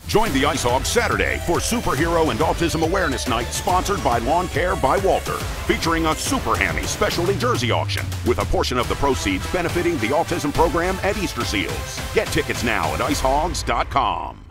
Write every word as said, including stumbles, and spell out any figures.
Join the IceHogs Saturday for Superhero and Autism Awareness Night, sponsored by Lawn Care by Walter, featuring a super hammy specialty jersey auction with a portion of the proceeds benefiting the autism program at Easter Seals. Get tickets now at ice hogs dot com.